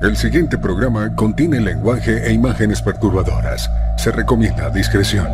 El siguiente programa contiene lenguaje e imágenes perturbadoras. Se recomienda discreción.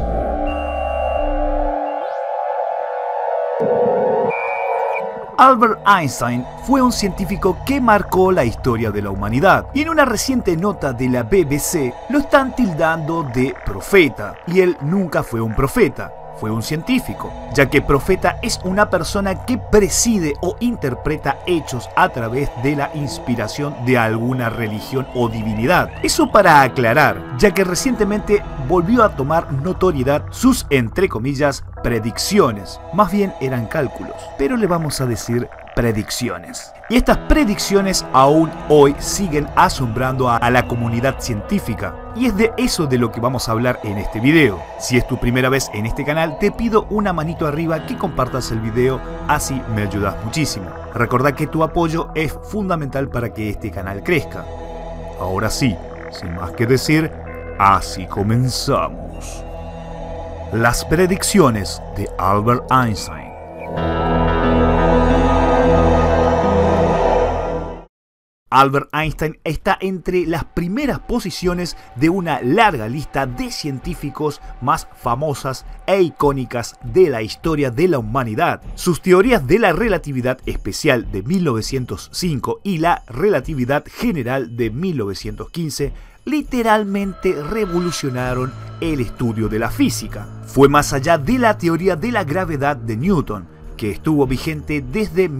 Albert Einstein fue un científico que marcó la historia de la humanidad, y en una reciente nota de la BBC lo están tildando de profeta, y él nunca fue un profeta. Fue un científico, ya que profeta es una persona que preside o interpreta hechos a través de la inspiración de alguna religión o divinidad. Eso para aclarar, ya que recientemente volvió a tomar notoriedad sus, entre comillas, predicciones. Más bien eran cálculos, pero le vamos a decir predicciones. Y estas predicciones aún hoy siguen asombrando a la comunidad científica. Y es de eso de lo que vamos a hablar en este video. Si es tu primera vez en este canal, te pido una manito arriba, que compartas el video, así me ayudas muchísimo. Recordá que tu apoyo es fundamental para que este canal crezca. Ahora sí, sin más que decir, así comenzamos. Las predicciones de Albert Einstein. Albert Einstein está entre las primeras posiciones de una larga lista de científicos más famosas e icónicas de la historia de la humanidad. Sus teorías de la relatividad especial de 1905 y la relatividad general de 1915 literalmente revolucionaron el estudio de la física. Fue más allá de la teoría de la gravedad de Newton, que estuvo vigente desde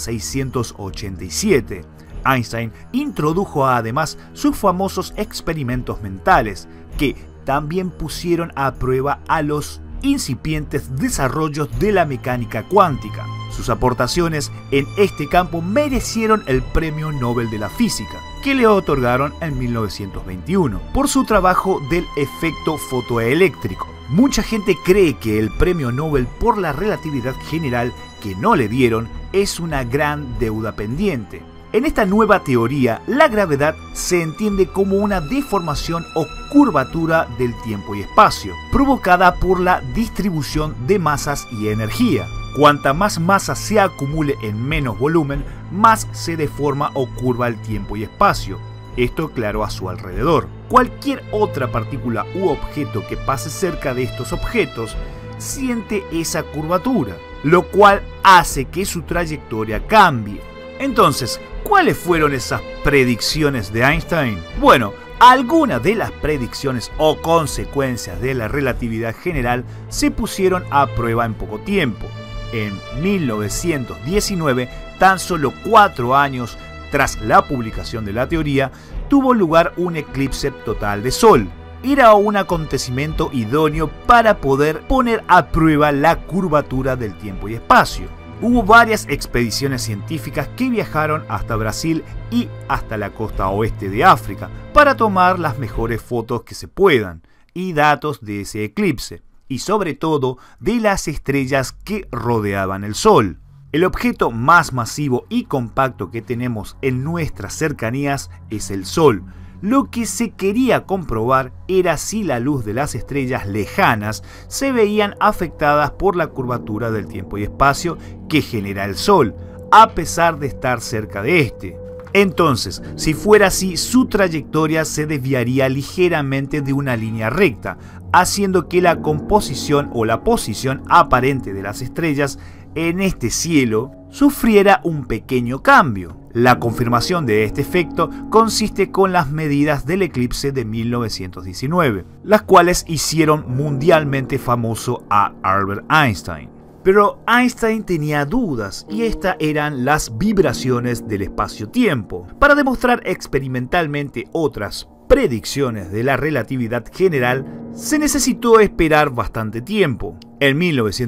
1687. Einstein introdujo además sus famosos experimentos mentales, que también pusieron a prueba a los incipientes desarrollos de la mecánica cuántica. Sus aportaciones en este campo merecieron el Premio Nobel de la Física, que le otorgaron en 1921, por su trabajo del efecto fotoeléctrico. Mucha gente cree que el Premio Nobel por la relatividad general que no le dieron es una gran deuda pendiente. En esta nueva teoría, la gravedad se entiende como una deformación o curvatura del tiempo y espacio, provocada por la distribución de masas y energía. Cuanta más masa se acumule en menos volumen, más se deforma o curva el tiempo y espacio. Esto claro a su alrededor. Cualquier otra partícula u objeto que pase cerca de estos objetos siente esa curvatura, lo cual hace que su trayectoria cambie. Entonces, ¿cuáles fueron esas predicciones de Einstein? Bueno, algunas de las predicciones o consecuencias de la relatividad general se pusieron a prueba en poco tiempo. En 1919, tan solo 4 años tras la publicación de la teoría, tuvo lugar un eclipse total de Sol. Era un acontecimiento idóneo para poder poner a prueba la curvatura del tiempo y espacio. Hubo varias expediciones científicas que viajaron hasta Brasil y hasta la costa oeste de África para tomar las mejores fotos que se puedan y datos de ese eclipse, y sobre todo de las estrellas que rodeaban el Sol. El objeto más masivo y compacto que tenemos en nuestras cercanías es el Sol. Lo que se quería comprobar era si la luz de las estrellas lejanas se veían afectadas por la curvatura del tiempo y espacio que genera el Sol, a pesar de estar cerca de este. Entonces, si fuera así, su trayectoria se desviaría ligeramente de una línea recta, haciendo que la composición o la posición aparente de las estrellas en este cielo sufriera un pequeño cambio. La confirmación de este efecto consiste con las medidas del eclipse de 1919, las cuales hicieron mundialmente famoso a Albert Einstein. Pero Einstein tenía dudas, y estas eran las vibraciones del espacio-tiempo. Para demostrar experimentalmente otras predicciones de la relatividad general, se necesitó esperar bastante tiempo. En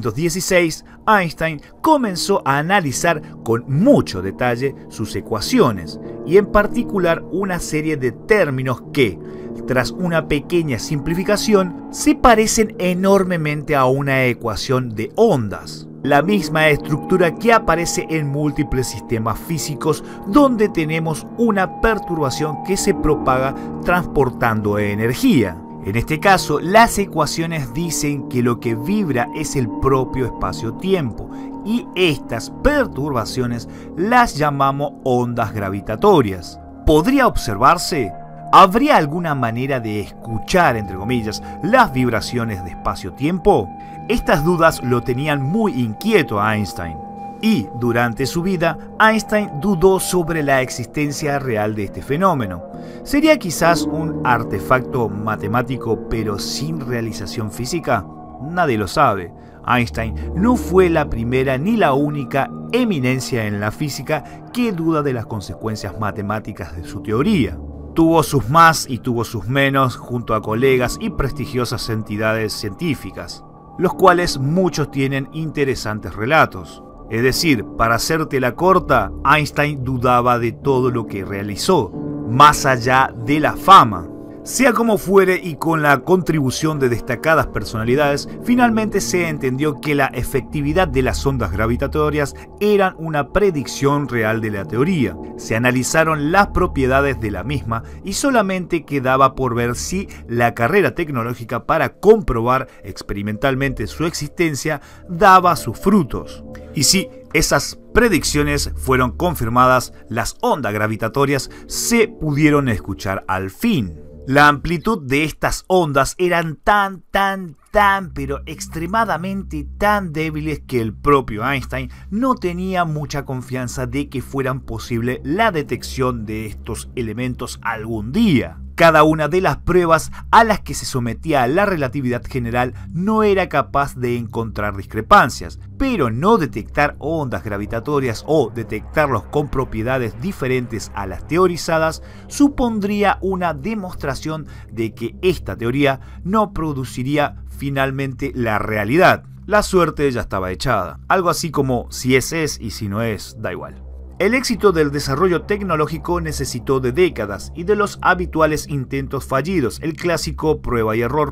1916, Einstein comenzó a analizar con mucho detalle sus ecuaciones, y en particular una serie de términos que, tras una pequeña simplificación, se parecen enormemente a una ecuación de ondas. La misma estructura que aparece en múltiples sistemas físicos donde tenemos una perturbación que se propaga transportando energía. En este caso, las ecuaciones dicen que lo que vibra es el propio espacio-tiempo, y estas perturbaciones las llamamos ondas gravitatorias. ¿podría observarse? ¿Habría alguna manera de escuchar, entre comillas, las vibraciones de espacio-tiempo? Estas dudas lo tenían muy inquieto a Einstein. Y durante su vida, Einstein dudó sobre la existencia real de este fenómeno. ¿Sería quizás un artefacto matemático pero sin realización física? Nadie lo sabe. Einstein no fue la primera ni la única eminencia en la física que duda de las consecuencias matemáticas de su teoría. Tuvo sus más y tuvo sus menos junto a colegas y prestigiosas entidades científicas, los cuales muchos tienen interesantes relatos. Es decir, para hacértela corta, Einstein dudaba de todo lo que realizó, más allá de la fama. Sea como fuere y con la contribución de destacadas personalidades, finalmente se entendió que la efectividad de las ondas gravitatorias eran una predicción real de la teoría. Se analizaron las propiedades de la misma y solamente quedaba por ver si la carrera tecnológica para comprobar experimentalmente su existencia daba sus frutos. Y si esas predicciones fueron confirmadas, las ondas gravitatorias se pudieron escuchar al fin. La amplitud de estas ondas eran pero extremadamente tan débiles que el propio Einstein no tenía mucha confianza de que fueran posible la detección de estos elementos algún día. Cada una de las pruebas a las que se sometía la relatividad general no era capaz de encontrar discrepancias, pero no detectar ondas gravitatorias o detectarlos con propiedades diferentes a las teorizadas supondría una demostración de que esta teoría no produciría finalmente la realidad. La suerte ya estaba echada. Algo así como si es y si no es, da igual. El éxito del desarrollo tecnológico necesitó de décadas y de los habituales intentos fallidos, el clásico prueba y error,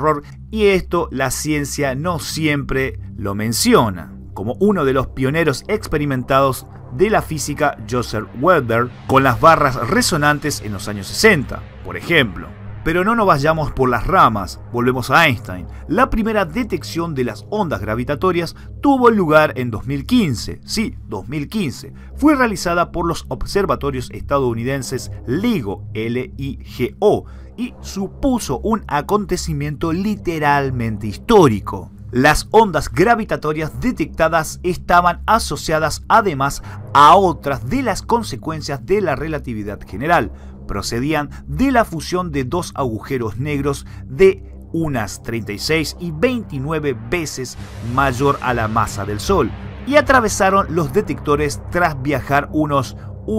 y esto la ciencia no siempre lo menciona. Como uno de los pioneros experimentados de la física, Joseph Weber, con las barras resonantes en los años 60, por ejemplo. Pero no nos vayamos por las ramas, volvemos a Einstein. La primera detección de las ondas gravitatorias tuvo lugar en 2015. Sí, 2015. Fue realizada por los observatorios estadounidenses LIGO, L-I-G-O, y supuso un acontecimiento literalmente histórico. Las ondas gravitatorias detectadas estaban asociadas además a otras de las consecuencias de la relatividad general. Procedían de la fusión de dos agujeros negros de unas 36 y 29 veces mayor a la masa del Sol y atravesaron los detectores tras viajar unos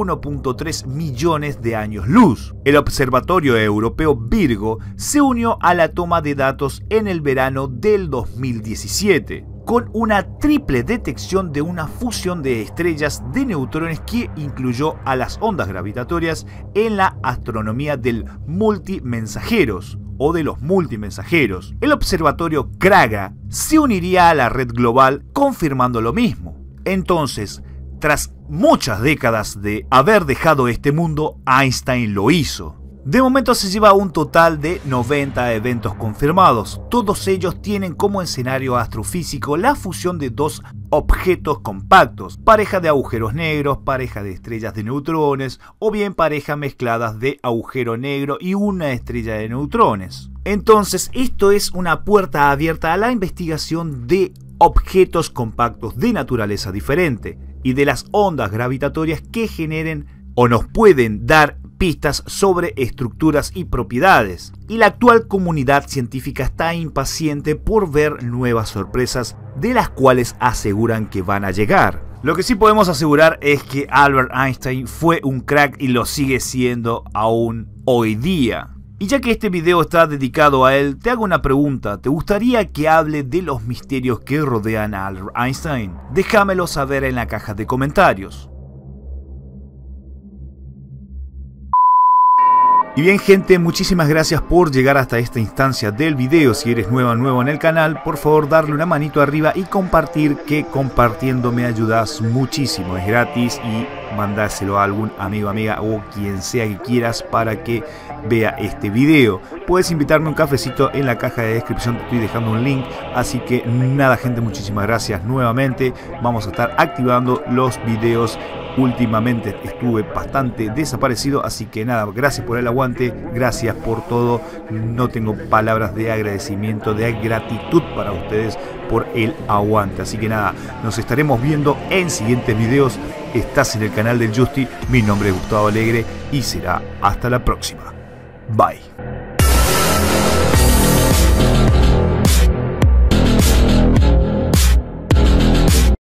1.3 millones de años luz. El Observatorio Europeo Virgo se unió a la toma de datos en el verano del 2017. Con una triple detección de una fusión de estrellas de neutrones que incluyó a las ondas gravitatorias en la astronomía del multimensajeros o de los multimensajeros. El observatorio Craga se uniría a la red global confirmando lo mismo. Entonces, tras muchas décadas de haber dejado este mundo, Einstein lo hizo. De momento se lleva un total de 90 eventos confirmados. Todos ellos tienen como escenario astrofísico la fusión de dos objetos compactos, pareja de agujeros negros, pareja de estrellas de neutrones o bien pareja mezcladas de agujero negro y una estrella de neutrones. Entonces, esto es una puerta abierta a la investigación de objetos compactos de naturaleza diferente y de las ondas gravitatorias que generen o nos pueden dar pistas sobre estructuras y propiedades. Y la actual comunidad científica está impaciente por ver nuevas sorpresas de las cuales aseguran que van a llegar. Lo que sí podemos asegurar es que Albert Einstein fue un crack y lo sigue siendo aún hoy día. Y ya que este video está dedicado a él, te hago una pregunta. ¿Te gustaría que hable de los misterios que rodean a Albert Einstein? Déjamelo saber en la caja de comentarios. Y bien gente, muchísimas gracias por llegar hasta esta instancia del video. Si eres nuevo en el canal, por favor darle una manito arriba y compartir, que compartiendo me ayudas muchísimo. Es gratis y mandárselo a algún amigo, amiga o quien sea que quieras para que vea este video. Puedes invitarme a un cafecito en la caja de descripción, te estoy dejando un link. Así que nada gente, muchísimas gracias nuevamente. Vamos a estar activando los videos últimamente estuve bastante desaparecido, así que nada, gracias por el aguante, gracias por todo. No tengo palabras de agradecimiento, de gratitud para ustedes por el aguante. Así que nada, nos estaremos viendo en siguientes videos. Estás en el canal del Justi, mi nombre es Gustavo Alegre y será hasta la próxima. Bye.